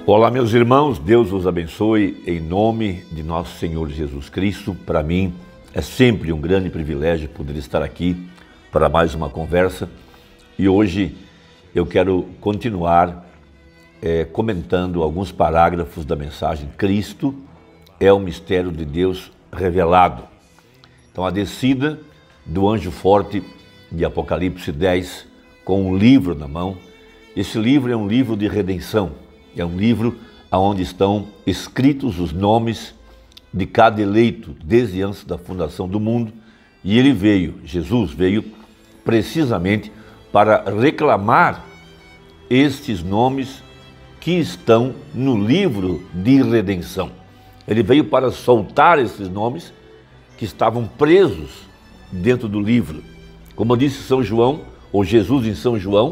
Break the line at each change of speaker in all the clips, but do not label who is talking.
Olá, meus irmãos, Deus os abençoe em nome de nosso Senhor Jesus Cristo. Para mim é sempre um grande privilégio poder estar aqui para mais uma conversa e hoje eu quero continuar comentando alguns parágrafos da mensagem Cristo é o mistério de Deus revelado. Então, a descida do anjo forte de Apocalipse 10 com um livro na mão. Esse livro é um livro de redenção. É um livro onde estão escritos os nomes de cada eleito desde antes da fundação do mundo. E ele veio, Jesus veio precisamente para reclamar estes nomes que estão no livro de redenção. Ele veio para soltar esses nomes que estavam presos dentro do livro. Como disse São João, ou Jesus em São João,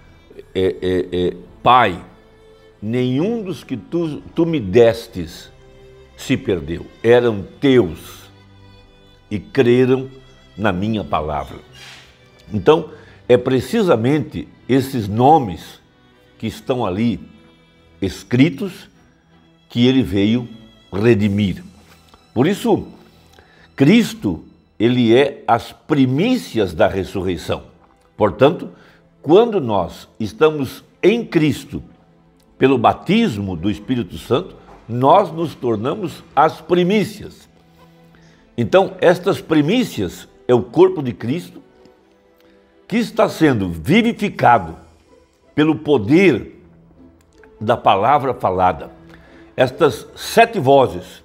Pai, nenhum dos que tu me destes se perdeu, eram teus e creram na minha palavra. Então, é precisamente esses nomes que estão ali escritos que ele veio redimir. Por isso, Cristo, ele é as primícias da ressurreição. Portanto, quando nós estamos em Cristo, pelo batismo do Espírito Santo, nós nos tornamos as primícias. Então, estas primícias é o corpo de Cristo que está sendo vivificado pelo poder da palavra falada. Estas 7 vozes,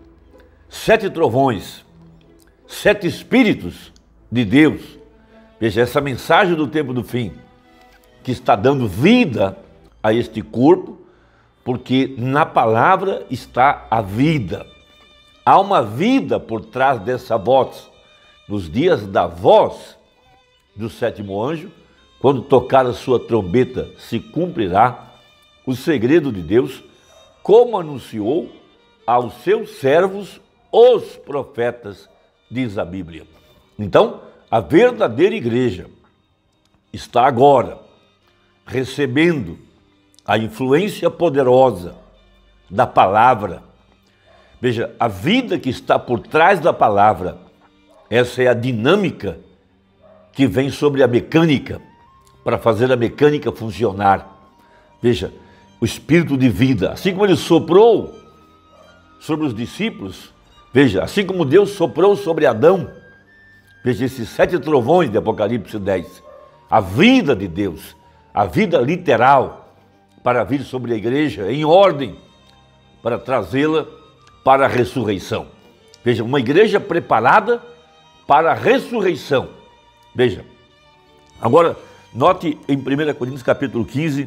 7 trovões, 7 espíritos de Deus. Veja, essa mensagem do tempo do fim, que está dando vida a este corpo, porque na palavra está a vida. Há uma vida por trás dessa voz. Nos dias da voz do 7º anjo, quando tocar a sua trombeta, se cumprirá o segredo de Deus, como anunciou aos seus servos, os profetas, diz a Bíblia. Então, a verdadeira igreja está agora recebendo a influência poderosa da palavra. Veja, a vida que está por trás da palavra, essa é a dinâmica que vem sobre a mecânica, para fazer a mecânica funcionar. Veja, o espírito de vida, assim como ele soprou sobre os discípulos, veja, assim como Deus soprou sobre Adão, veja esses 7 trovões de Apocalipse 10, a vida de Deus, a vida literal, para vir sobre a igreja em ordem, para trazê-la para a ressurreição. Veja, uma igreja preparada para a ressurreição. Veja, agora note em 1 Coríntios capítulo 15,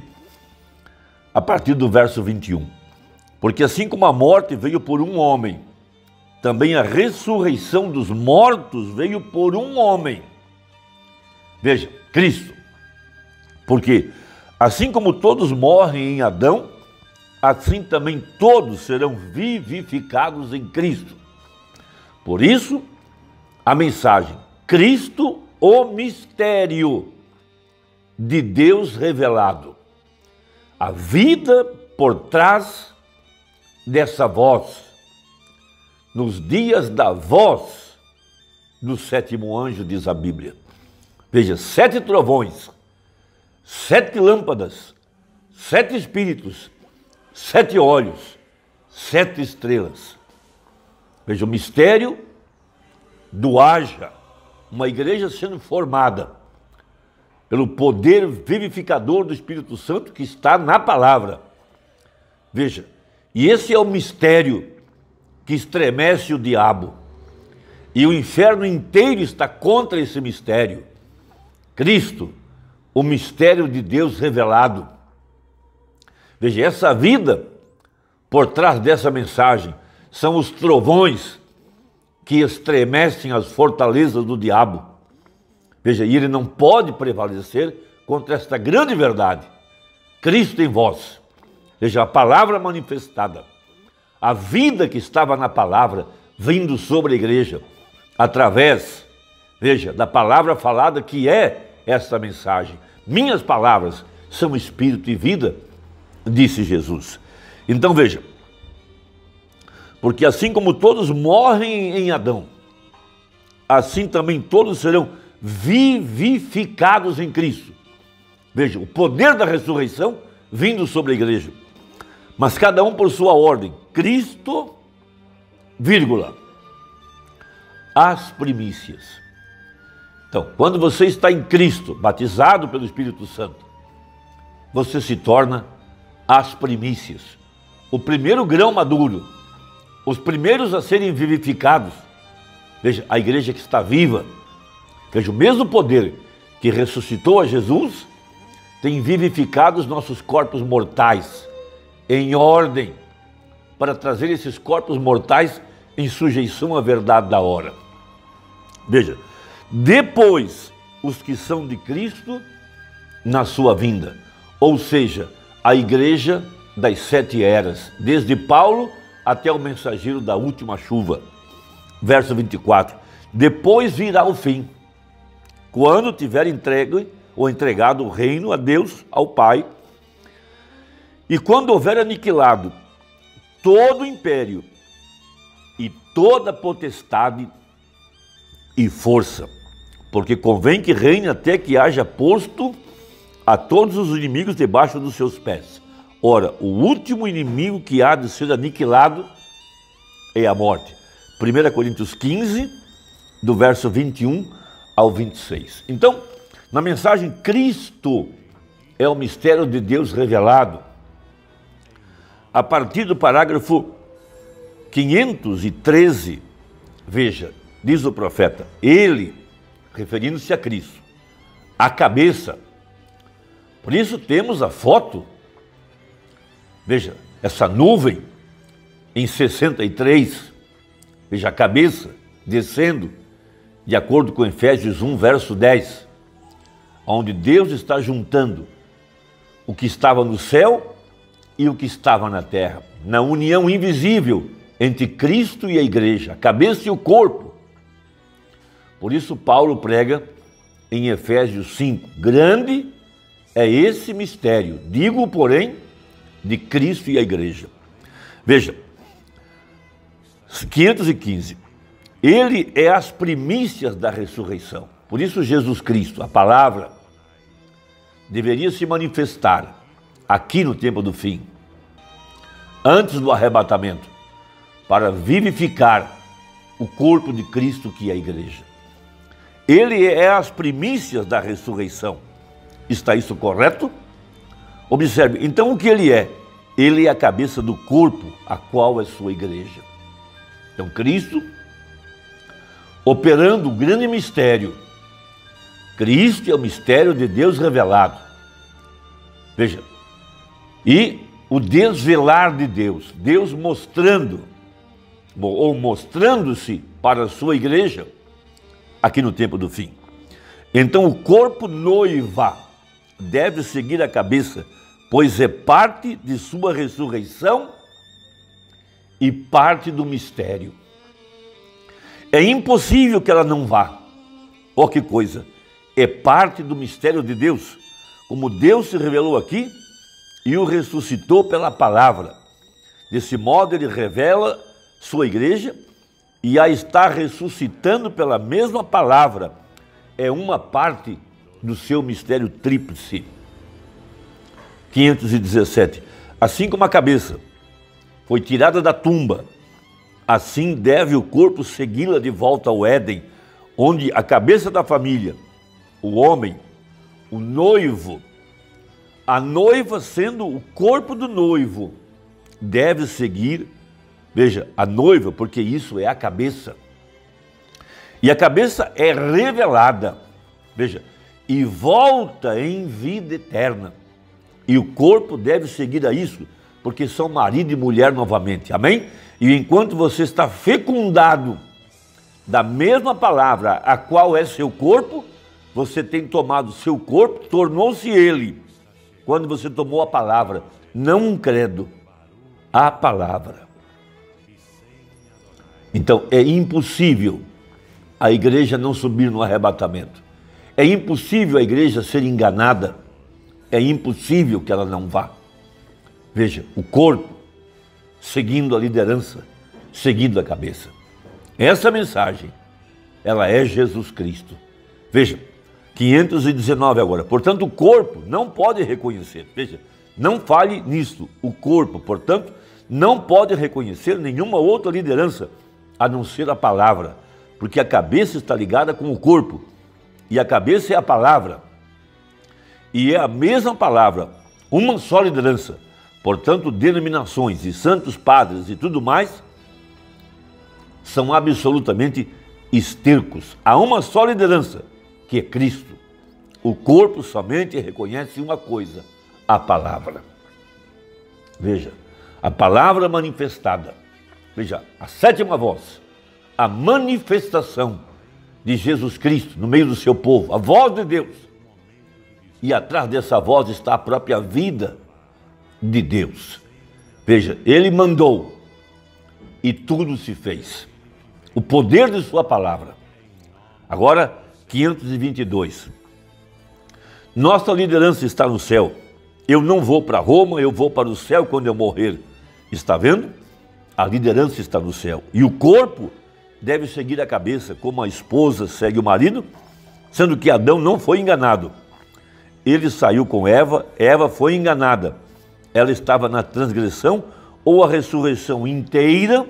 a partir do verso 21. Porque assim como a morte veio por um homem, também a ressurreição dos mortos veio por um homem. Veja, Cristo. Porque assim como todos morrem em Adão, assim também todos serão vivificados em Cristo. Por isso, a mensagem, Cristo, o mistério de Deus revelado. A vida por trás dessa voz. Nos dias da voz do 7º anjo, diz a Bíblia. Veja, 7 trovões, 7 lâmpadas, 7 espíritos, 7 olhos, 7 estrelas. Veja, o mistério do haja, uma igreja sendo formada pelo poder vivificador do Espírito Santo que está na palavra. Veja, e esse é o mistério que estremece o diabo. E o inferno inteiro está contra esse mistério. Cristo, o mistério de Deus revelado. Veja, essa vida, por trás dessa mensagem, são os trovões que estremecem as fortalezas do diabo. Veja, e ele não pode prevalecer contra esta grande verdade. Cristo em vós. Veja, a palavra manifestada. A vida que estava na palavra, vindo sobre a igreja, através, veja, da palavra falada que é esta mensagem. Minhas palavras são espírito e vida, disse Jesus. Então veja, porque assim como todos morrem em Adão, assim também todos serão vivificados em Cristo. Veja, o poder da ressurreição vindo sobre a igreja. Mas cada um por sua ordem. Cristo, vírgula, as primícias. Então, quando você está em Cristo, batizado pelo Espírito Santo, você se torna as primícias. O primeiro grão maduro, os primeiros a serem vivificados. Veja, a igreja que está viva, veja, o mesmo poder que ressuscitou a Jesus, tem vivificado os nossos corpos mortais em ordem, para trazer esses corpos mortais em sujeição à verdade da hora. Veja, depois os que são de Cristo na sua vinda, ou seja, a igreja das 7 eras, desde Paulo até o mensageiro da última chuva. Verso 24, depois virá o fim, quando tiver entregue ou entregado o reino a Deus, ao Pai, e quando houver aniquilado todo o império e toda potestade e força, porque convém que reine até que haja posto a todos os inimigos debaixo dos seus pés. Ora, o último inimigo que há de ser aniquilado é a morte. 1 Coríntios 15, do verso 21 ao 26. Então, na mensagem, Cristo é o mistério de Deus revelado. A partir do parágrafo 513, veja, diz o profeta, ele, referindo-se a Cristo, a cabeça. Por isso temos a foto, veja, essa nuvem em 63, veja a cabeça descendo, de acordo com Efésios 1, verso 10, onde Deus está juntando o que estava no céu e o que estava na terra, na união invisível entre Cristo e a igreja, a cabeça e o corpo. Por isso Paulo prega em Efésios 5, grande é esse mistério, digo, porém, de Cristo e a igreja. Veja, 515, ele é as primícias da ressurreição. Por isso Jesus Cristo, a palavra, deveria se manifestar aqui no tempo do fim, antes do arrebatamento, para vivificar o corpo de Cristo que é a igreja. Ele é as primícias da ressurreição. Está isso correto? Observe, então o que ele é? Ele é a cabeça do corpo, a qual é sua igreja. Então Cristo, operando o grande mistério, Cristo é o mistério de Deus revelado. Veja, e o desvelar de Deus, Deus mostrando, ou mostrando-se para a sua igreja, aqui no tempo do fim. Então o corpo noiva deve seguir a cabeça, pois é parte de sua ressurreição e parte do mistério. É impossível que ela não vá. Oh, que coisa! É parte do mistério de Deus, como Deus se revelou aqui e o ressuscitou pela palavra. Desse modo ele revela sua igreja e a está ressuscitando pela mesma palavra. É uma parte do seu mistério tríplice. 517. Assim como a cabeça foi tirada da tumba, assim deve o corpo segui-la de volta ao Éden, onde a cabeça da família, o homem, o noivo, a noiva sendo o corpo do noivo, deve seguir, veja, a noiva, porque isso é a cabeça. E a cabeça é revelada, veja, e volta em vida eterna. E o corpo deve seguir a isso, porque são marido e mulher novamente, amém? E enquanto você está fecundado da mesma palavra, a qual é seu corpo, você tem tomado seu corpo, tornou-se ele, quando você tomou a palavra, não um credo, a palavra. Então é impossível a igreja não subir no arrebatamento. É impossível a igreja ser enganada. É impossível que ela não vá. Veja, o corpo seguindo a liderança, seguindo a cabeça. Essa mensagem, ela é Jesus Cristo. Veja, 519 agora. Portanto, o corpo não pode reconhecer. Veja, não fale nisso. O corpo, portanto, não pode reconhecer nenhuma outra liderança a não ser a palavra, porque a cabeça está ligada com o corpo e a cabeça é a palavra. E é a mesma palavra, uma só liderança. Portanto, denominações e santos padres e tudo mais são absolutamente estercos. Há uma só liderança, que é Cristo. O corpo somente reconhece uma coisa, a palavra. Veja, a palavra manifestada. Veja, a sétima voz, a manifestação de Jesus Cristo no meio do seu povo, a voz de Deus. E atrás dessa voz está a própria vida de Deus. Veja, ele mandou e tudo se fez. O poder de sua palavra. Agora, 522. Nossa liderança está no céu. Eu não vou para Roma, eu vou para o céu quando eu morrer. Está vendo? A liderança está no céu. E o corpo deve seguir a cabeça, como a esposa segue o marido, sendo que Adão não foi enganado. Ele saiu com Eva, Eva foi enganada. Ela estava na transgressão ou a ressurreição inteira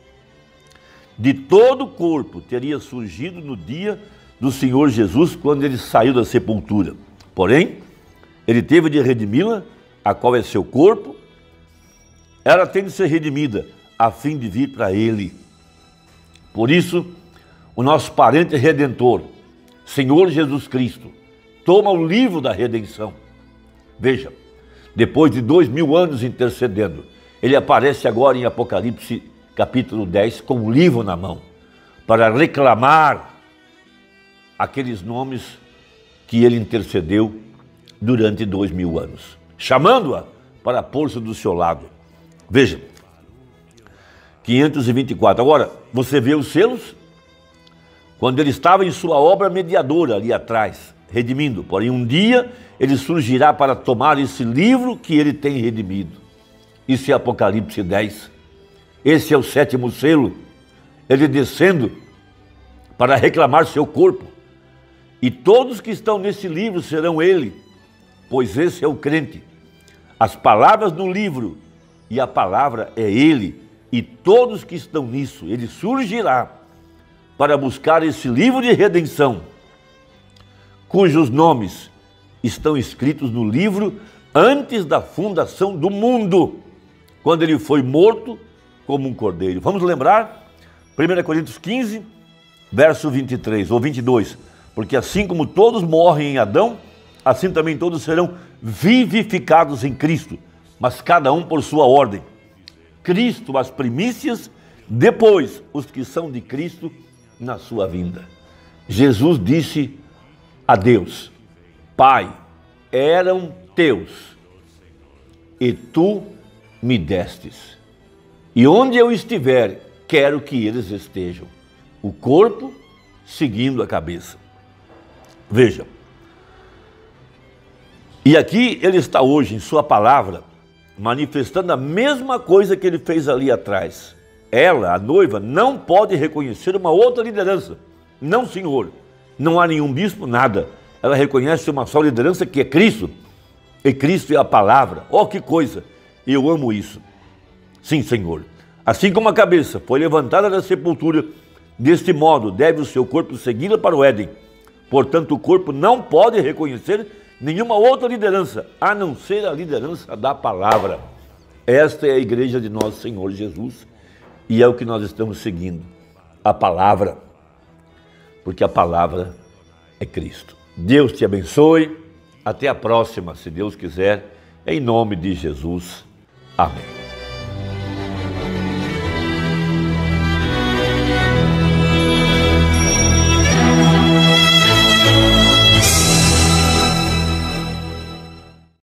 de todo o corpo teria surgido no dia do Senhor Jesus, quando ele saiu da sepultura. Porém, ele teve de redimi-la, a qual é seu corpo. Ela tem de ser redimida, a fim de vir para ele. Por isso, o nosso parente redentor, Senhor Jesus Cristo, toma o livro da redenção. Veja, depois de 2000 anos intercedendo, ele aparece agora em Apocalipse capítulo 10 com o livro na mão, para reclamar aqueles nomes que ele intercedeu durante 2000 anos, chamando-a para pôr-se do seu lado. Veja, 524. Agora, você vê os selos? Quando ele estava em sua obra mediadora ali atrás, redimindo. Porém, um dia ele surgirá para tomar esse livro que ele tem redimido. Isso é Apocalipse 10. Esse é o sétimo selo. Ele descendo para reclamar seu corpo. E todos que estão nesse livro serão ele, pois esse é o crente. As palavras do livro e a palavra é ele. E todos que estão nisso, ele surgirá para buscar esse livro de redenção, cujos nomes estão escritos no livro antes da fundação do mundo, quando ele foi morto como um cordeiro. Vamos lembrar? 1 Coríntios 15, verso 23 ou 22. Porque assim como todos morrem em Adão, assim também todos serão vivificados em Cristo, mas cada um por sua ordem. Cristo as primícias, depois os que são de Cristo na sua vinda. Jesus disse a Deus: Pai, eram teus e tu me destes. E onde eu estiver, quero que eles estejam. O corpo seguindo a cabeça. Veja. E aqui ele está hoje em sua palavra, manifestando a mesma coisa que ele fez ali atrás. Ela, a noiva, não pode reconhecer uma outra liderança. Não, Senhor. Não há nenhum bispo, nada. Ela reconhece uma só liderança, que é Cristo. E Cristo é a palavra. Oh, que coisa! Eu amo isso. Sim, Senhor. Assim como a cabeça foi levantada da sepultura, deste modo deve o seu corpo segui-la para o Éden. Portanto, o corpo não pode reconhecer nenhuma outra liderança, a não ser a liderança da palavra. Esta é a igreja de nosso Senhor Jesus e é o que nós estamos seguindo, a palavra, porque a palavra é Cristo. Deus te abençoe, até a próxima, se Deus quiser, em nome de Jesus. Amém.